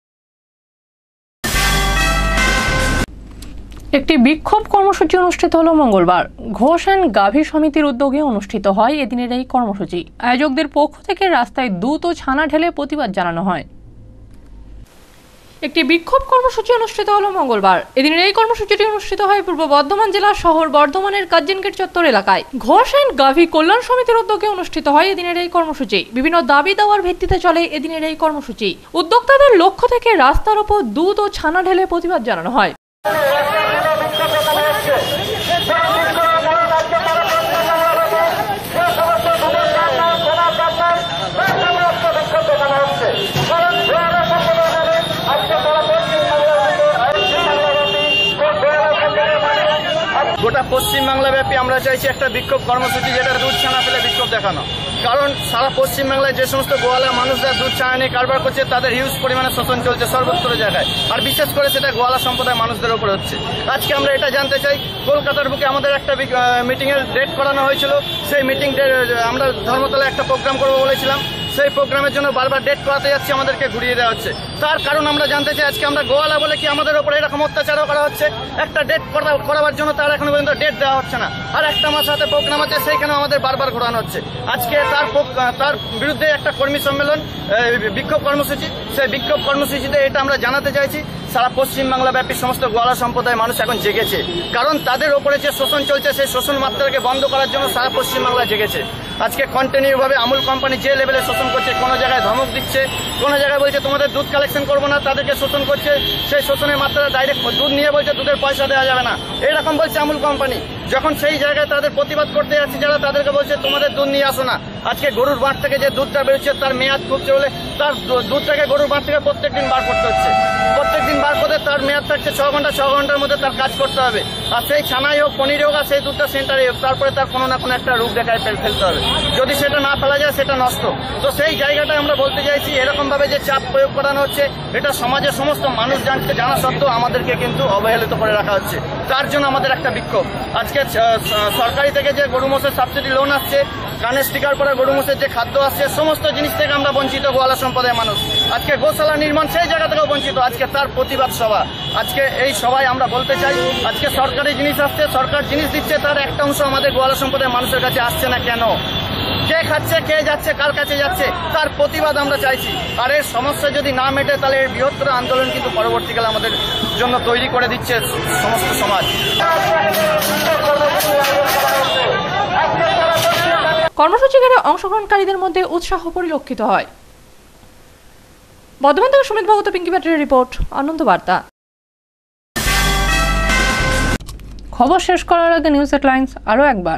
একটি বিক্ষোভ কর্মসূচি অনুষ্ঠিত হলো মঙ্গলবার। ঘোষ অ্যান্ড গাভী সমিতির উদ্যোগে অনুষ্ঠিত হয় এদিনের এই কর্মসূচি। আয়োজকদের পক্ষ থেকে রাস্তায় দুধ ও ছানা ঢেলে প্রতিবাদ জানানো হয়। একটি বিক্ষোভ কর্মসূচি অনুষ্ঠিত হলো মঙ্গলবার। এদিনের এই কর্মসূচিটি অনুষ্ঠিত হয় পূর্ব বর্ধমান জেলার শহর বর্ধমানের কার্জন গেট চত্বর এলাকায়। ঘোষ অ্যান্ড গাভী কল্যাণ সমিতির উদ্যোগে অনুষ্ঠিত হয় এদিনের এই কর্মসূচি। বিভিন্ন দাবি দেওয়ার ভিত্তিতে চলে এদিনের এই কর্মসূচি। উদ্যোক্তাদের লক্ষ্য থেকে রাস্তার ওপর দুধ ও ছানা ঢেলে প্রতিবাদ জানানো হয়। গোটা পশ্চিমবাংলা ব্যাপী আমরা চাইছি একটা বিক্ষোভ কর্মসূচি, যেটা দুধ ছানা ফেলে বিক্ষোভ দেখানো। কারণ সারা পশ্চিমবাংলায় যে সমস্ত গোয়ালা মানুষরা দুধ ছানা নিয়ে কারবার করছে, তাদের হিউজ পরিমাণে শোষণ চলছে সর্বত্র জায়গায়, আর বিশেষ করে সেটা গোয়ালা সম্প্রদায়ের মানুষদের উপর হচ্ছে। আজকে আমরা এটা জানতে চাই, কলকাতার বুকে আমাদের একটা মিটিংয়ের ডেট করানো হয়েছিল। সেই মিটিং আমরা ধর্মতলায় একটা প্রোগ্রাম করবো বলেছিলাম, সেই প্রোগ্রামের জন্য বারবার ডেট করাতে যাচ্ছে, আমাদেরকে ঘুরিয়ে দেওয়া হচ্ছে। তার কারণ আমরা জানতে চাই, আজকে আমরা গোয়ালা বলে কি আমাদের উপরে এরকম অত্যাচারও করা হচ্ছে? একটা ডেট করাবার জন্য তার এখনো পর্যন্ত ডেট দেওয়া হচ্ছে না, আর একটা মাস হাতে প্রোগ্রাম আছে, সেইখানে আমাদের বারবার ঘোরানো হচ্ছে। আজকে তার তার বিরুদ্ধে একটা কর্মী সম্মেলন, বিক্ষোভ কর্মসূচি, সেই বিক্ষোভ কর্মসূচিতে এটা আমরা জানাতে চাইছি, সারা পশ্চিমবাংলা ব্যাপী সমস্ত গোয়ালা সম্প্রদায়ের মানুষ এখন জেগেছে। কারণ তাদের ওপরে যে শোষণ চলছে, সেই শোষণ মাত্রাকে বন্ধ করার জন্য সারা পশ্চিমবাংলা জেগেছে। আজকে কন্টিনিউভাবে আমুল কোম্পানি যে লেভেলে শোষণ করছে, কোনো জায়গায় ধমক দিচ্ছে, কোনো জায়গায় বলছে তোমাদের দুধ কালেকশন করবো না, তাদেরকে শোষণ করছে। সেই শোষণের মাত্রা ডাইরেক্ট দুধ নিয়ে বলছে দুধের পয়সা দেওয়া যাবে না, এরকম বলছে আমুল কোম্পানি। যখন সেই জায়গায় তাদের প্রতিবাদ করতে যাচ্ছে যারা, তাদেরকে বলছে তোমাদের দুধ নিয়ে আসো না। আজকে গরুর বাঁট থেকে যে দুধটা বেরোচ্ছে, তার মেয়াদ খুব চলে, তার দুধটাকে গরুর বাঁট থেকে প্রত্যেক দিন বার করতে হচ্ছে। প্রত্যেক দিন বার করতে তার মেয়াদ থাকছে ছ ঘন্টা, ছ ঘন্টার মধ্যে তার কাজ করতে হবে। আর সেই ছানাই হোক, পনির হোক, আর সেই দুধটা সেন্টারে হোক, তারপরে তার কোনো না কোনো একটা রূপ দেখায় ফেলতে হবে। যদি সেটা না ফেলা যায়, সেটা নষ্ট। তো সেই জায়গাটা আমরা বলতে চাইছি, এরকমভাবে যে চাপ প্রয়োগ করানো হচ্ছে, এটা সমাজের সমস্ত মানুষ জানতে জানা সত্ত্বেও আমাদেরকে কিন্তু অবহেলিত করে রাখা হচ্ছে। তার জন্য আমাদের একটা বিক্ষোভ। আজকে সরকারি থেকে যে গরু মোষের সাবসিডি লোন আসছে, কানে স্টিকার করা গরু মোষের যে খাদ্য আসছে, সমস্ত জিনিস থেকে আমরা বঞ্চিত গোয়ালা সম্প্রদায়ের মানুষ। আজকে গোশালা নির্মাণ, সেই জায়গা থেকেও বঞ্চিত। আজকে তার প্রতিবাদ সভা, আজকে এই সভায় আমরা বলতে চাই, আজকে সরকারি জিনিস আসছে, সরকার জিনিস দিচ্ছে, তার একটা অংশ আমাদের গোয়ালা সম্প্রদায়ের মানুষের কাছে আসছে না কেন? কে খাচ্ছে, কে যাচ্ছে, কার কাছে যাচ্ছে, তার প্রতিবাদ আমরা চাইছি। আর এর সমস্যা যদি না মেটে, তাহলে এর বৃহত্তর আন্দোলন কিন্তু পরবর্তীকালে আমাদের জন্য তৈরি করে দিচ্ছে সমস্ত সমাজ। কর্মসূচি ঘিরে অংশগ্রহণকারীদের মধ্যে উৎসাহ পরিলক্ষিত হয়। বর্ধমান থেকে সুমিত ভগত, পিঙ্কি ব্যাটারির রিপোর্ট, আনন্দ বার্তা। খবর শেষ করার আগে নিউজ হেডলাইন্স আরও একবার।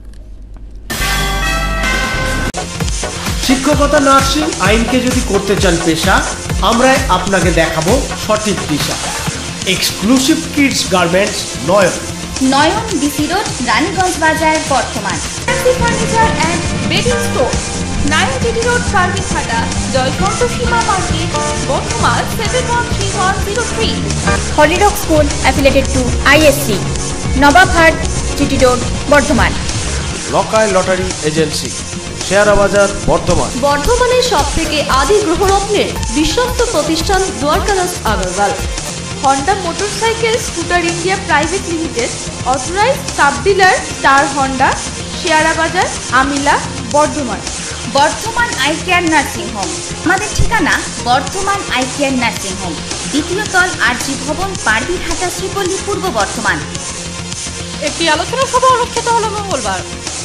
শিক্ষকতা, নার্সিং, আইনকে যদি করতে চান পেশা, আমরা আপনাকে দেখাবো সঠিক দিশা। Exclusive kids garments, Nayan Nayan DC road, Raniganj Bazar, Bardhaman. Furniture and bedding store, nine GT road, ফার্মিঘাটা, জয়কণ্ঠ সীমা market, Bardhaman seven one three one zero three. হলিডক school affiliated to ISC, Nababhat, GT road, Bardhaman. লকায় লটারি এজেন্সি, শেয়ারা বাজার, বর্ধমান। বর্ধমানের সব থেকে আদি গ্রহরত্নের বিশ্বস্ত প্রতিষ্ঠান Dwarkadas Agarwal. Honda motorcycle scooter India private limited, authorise sub dealer star Honda, Sheara Bazar, Amila, Bardhaman. Bardhaman eye care nursing home, আমাদের ঠিকানা Bardhaman eye care nursing home, দ্বিতীয় তল, আরজি ভবন, পারবিরহাটা, শ্রীপল্লী, পূর্ব বর্ধমান। একটি আলোচনা সভা অনুষ্ঠিত হলো মঙ্গলবার।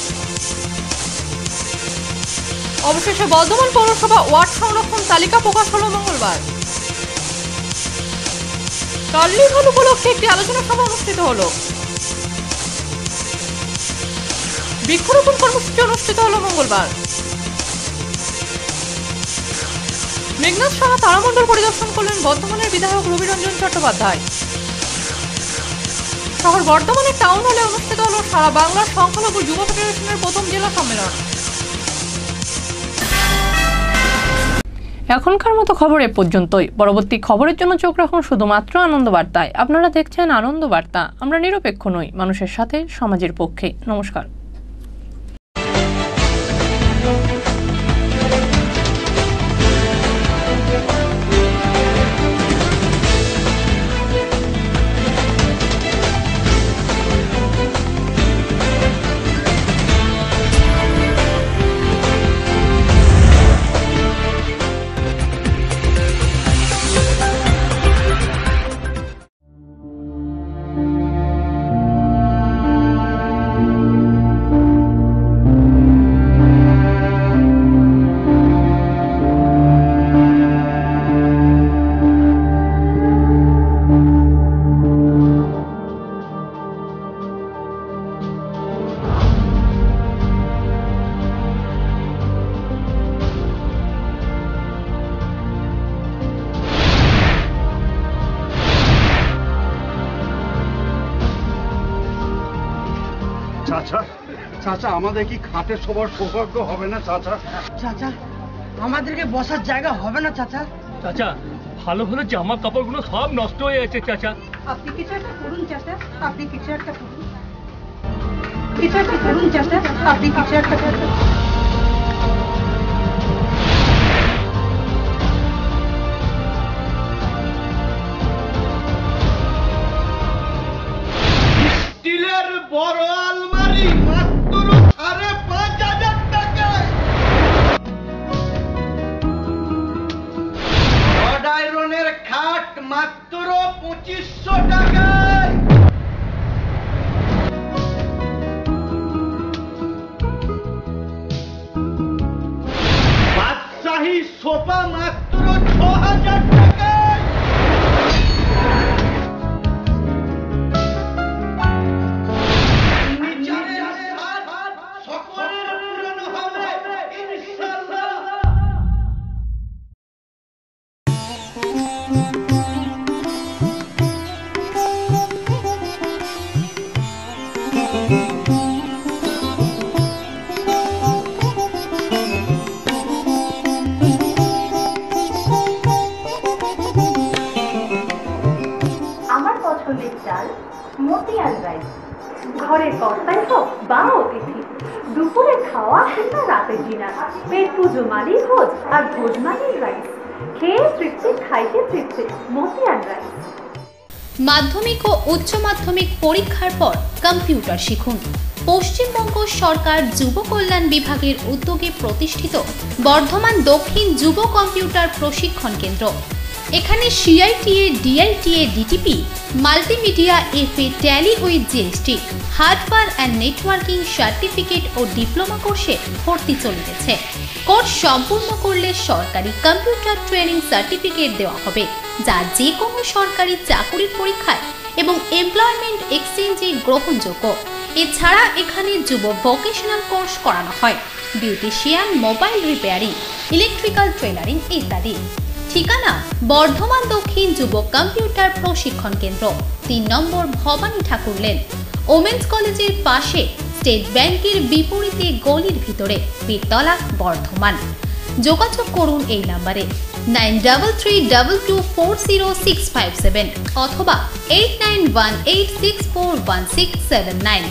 অবশেষে বর্ধমান পৌরসভা ওয়ার্ড সংরক্ষণ তালিকা প্রকাশ হলো মঙ্গলবার। কার্নিভাল উপলক্ষে একটি আলোচনা সভা অনুষ্ঠিত হলো। বৃক্ষরোপণ কর্মসূচি অনুষ্ঠিত হলো মঙ্গলবার। মেঘনাথ সাহা তারামণ্ডল পরিদর্শন করলেন বর্ধমানের বিধায়ক রবি রঞ্জন চট্টোপাধ্যায়। শহর বর্ধমানের টাউন হলে অনুষ্ঠিত হলো সারা বাংলার সংখ্যালঘু যুব ফেডারেশনের প্রথম জেলা সম্মেলন। এখনকার মতো খবর এ পর্যন্তই। পরবর্তী খবরের জন্য চোখ রাখুন শুধুমাত্র আনন্দ বার্তায়। আপনারা দেখছেন আনন্দ বার্তা, আমরা নিরপেক্ষ নই, মানুষের সাথে, সমাজের পক্ষে। নমস্কার। চাচা চাচা আমাদের কি খাটে সবার সৌভাগ্য হবে না চাচা? চাচা আমাদেরকে বসার জায়গা হবে না চাচা? চাচা ভালো ভালো জামা কাপড়গুলো সব নষ্ট হয়ে গেছে চাচা। আপনি কিছু একটা করুন চাচা, আপনি কিছু একটা করুন, কিছু একটা করুন চাচা, আপনি কিছু একটা করুন। স্টিলের বড় আলমারি মাত্র সাড়ে পাঁচ হাজার টাকায়। রড আয়রনের খাট মাত্র পঁচিশশো টাকায়। বাদশাহী সোফা মাত্র ছ হাজার টাকায়। আমার পছন্দের চাল মতিয়াল রাইস। ঘরের কর্তাই হোক বা অতিথি, দুপুরে খাওয়া কিংবা রাতের ডিনার, পেট পুজো মানেই ভোজ, আর ভোজ মানেই রাইস। খেয়ে তৃপ্তি, খাইতে তৃপ্তি, মতিয়াল রাইস। মাধ্যমিক ও উচ্চ মাধ্যমিক পরীক্ষার পর কম্পিউটার শিখুন। পশ্চিমবঙ্গ সরকার যুব কল্যাণ বিভাগের উদ্যোগে প্রতিষ্ঠিত বর্ধমান দক্ষিণ যুব কম্পিউটার প্রশিক্ষণ কেন্দ্র। এখানে CITA, DITA, DTP, multimedia, FA, Tally with GST, hardware and networking certificate ও ডিপ্লোমা কোর্সে ভর্তি চলিতেছে। কোর্স সম্পূর্ণ করলে সরকারি কম্পিউটার ট্রেনিং সার্টিফিকেট দেওয়া হবে, যা যে কোনো সরকারি চাকুরির পরীক্ষায় এবং এমপ্লয়মেন্ট এক্সচেঞ্জে গ্রহণযোগ্য। এছাড়া এখানে যুব ভোকেশনাল কোর্স করানো হয়, beautician, mobile repairing, electrical tailoring ইত্যাদি। ঠিকানা বর্ধমান দক্ষিণ যুব কম্পিউটার প্রশিক্ষণ কেন্দ্র, তিন নম্বর ভবানী ঠাকুর লেন, ওমেন্স কলেজের পাশে, স্টেট ব্যাংকের বিপরীতে গলির ভিতরে, বীরতলা, বর্ধমান। যোগাযোগ করুন এই নাম্বারে nine double three double two four zero six five seven অথবা eight nine one eight six four one six seven nine.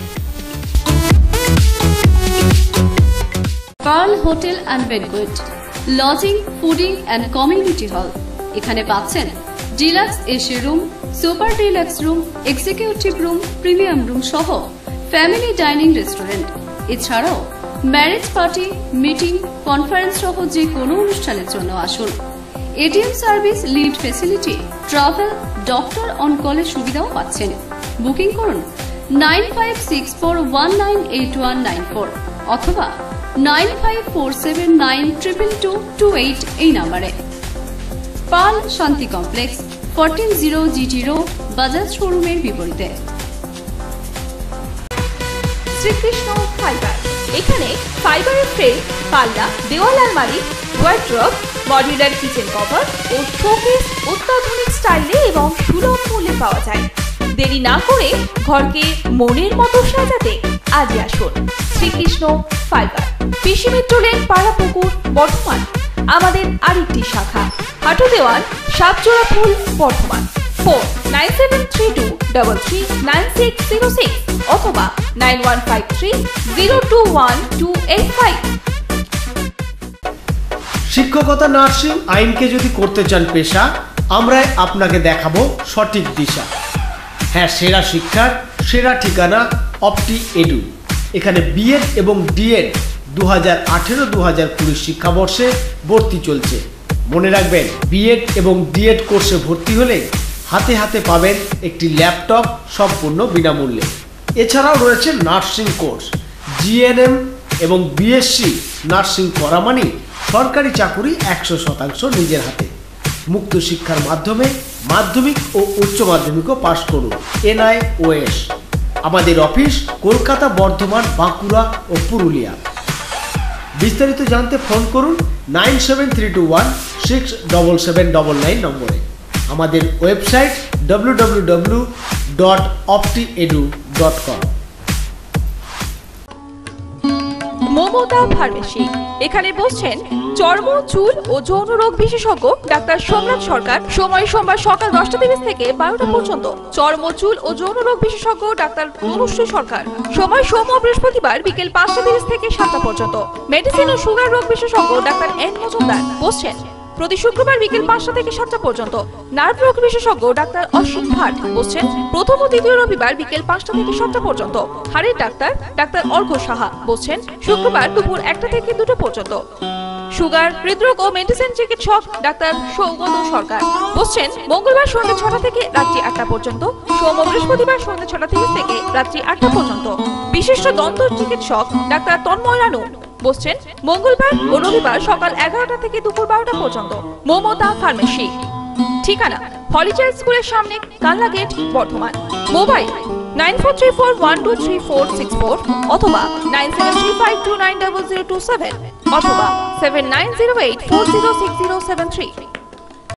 Pearl hotel and banquet, lodging, fooding and community hall. এখানে পাচ্ছেন deluxe AC room, super deluxe room, executive room, premium room সহ family dining restaurant. এছাড়াও marriage party, meeting, conference সহ যে কোনো অনুষ্ঠানের জন্য আসুন। ATM service, lift facility, travel, doctor on কলের সুবিধাও পাচ্ছেন। বুকিং করুন nine five six four one nine eight one nine four অথবা nine five four seven nine triple two two eight এই নাম্বারে। Pal Shanti complex, fourteen zero GT road, Bajaj শোরুমের বিপরীতে। Shrikrishna fibre, এখানে ফাইবারের ফ্রেম, পাল্লা, দেওয়াল আলমারি, ওয়ার্ড্রপ, মডিউলার কিচেন কভার ও শোকেস অত্যাধুনিক স্টাইলে এবং সুলভ মূল্যে পাওয়া যায়। দেরি না করে ঘরকে মনের মতো সাজাতে আজই আসুন Shrikrishna fibre, PC metro lane, Parapukur, Bardhaman. আমাদের আরেকটি শাখা হাটু দেওয়ান, সাতজোড়া ফুল, Bardhaman. Phone nine seven three two double three nine six zero six অথবা nine one five three zero two one two eight five. শিক্ষকতা, নার্সিং, আইনকে যদি করতে চান পেশা, আমরাই আপনাকে দেখাবো সঠিক দিশা। হ্যাঁ, সেরা শিক্ষার সেরা ঠিকানা অপটি এডু। এখানে বিএড এবং ডিএড দু হাজার আঠেরো দু হাজার কুড়ি শিক্ষাবর্ষে ভর্তি চলছে। মনে রাখবেন, বিএড এবং ডিএড কোর্সে ভর্তি হলে হাতে হাতে পাবেন একটি ল্যাপটপ সম্পূর্ণ বিনামূল্যে। এছাড়াও রয়েছে নার্সিং কোর্স, জিএনএম এবং বিএসসি নার্সিং করা মানে সরকারি চাকুরি একশো শতাংশ নিজের হাতে। মুক্ত শিক্ষার মাধ্যমে মাধ্যমিক ও উচ্চ মাধ্যমিকও পাশ করুন। এনআইওএস। আমাদের অফিস কলকাতা, বর্ধমান, বাঁকুড়া ও পুরুলিয়া। বিস্তারিত জানতে ফোন করুন nine seven three two one six double seven double nine নম্বরে। আমাদের website W W W dot Opti Edu dot com. Mamata pharmacy. এখানে বসছেন চর্ম, চুল ও যৌন রোগ বিশেষজ্ঞ ডাক্তার সোমনাথ সরকার। সময় সোমবার সকাল দশটা তিরিশ থেকে বারোটা পর্যন্ত। চর্ম, চুল ও যৌন রোগ বিশেষজ্ঞ ডাক্তার তনুশ্রী সরকার। সময় সোম ও বৃহস্পতিবার বিকেল পাঁচটা তিরিশ থেকে সাতটা পর্যন্ত। মেডিসিন ও সুগার রোগ বিশেষজ্ঞ ডাক্তার এন মজুমদার বসছেন প্রতি শুক্রবার বিকেল পাঁচটা থেকে সাতটা পর্যন্ত। নার্ভ রোগ বিশেষজ্ঞ ডাক্তার অসীম ভাট বসছেন প্রথম ও দ্বিতীয় রবিবার বিকেল পাঁচটা থেকে সাতটা পর্যন্ত। হাড়ের ডাক্তার ডাক্তার অর্ঘ সাহা বসছেন শুক্রবার দুপুর একটা থেকে দুটো পর্যন্ত। সুগার, হৃদরোগ ও মেডিসিন চিকিৎসক ডাক্তার সৌগত সরকার বসছেন মঙ্গলবার সন্ধ্যে ছটা থেকে রাত্রি আটটা পর্যন্ত। সোম ও বৃহস্পতিবার সন্ধ্যে ছটা তিরিশ থেকে রাত্রি আটটা পর্যন্ত। বিশিষ্ট দন্ত চিকিৎসক ডাক্তার তন্ময় রানু বসছেন মঙ্গলবার ও রবিবার সকাল এগারোটা থেকে দুপুর বারোটা পর্যন্ত। মমতা ফার্মেসি। ঠিকানা হলিচাইল্ড স্কুলের সামনে, কানলা gate, Bardhaman. Mobile nine four three four one two three four six four অথবা nine seven three five two nine double zero two seven অথবা seven nine zero eight four zero six zero seven three.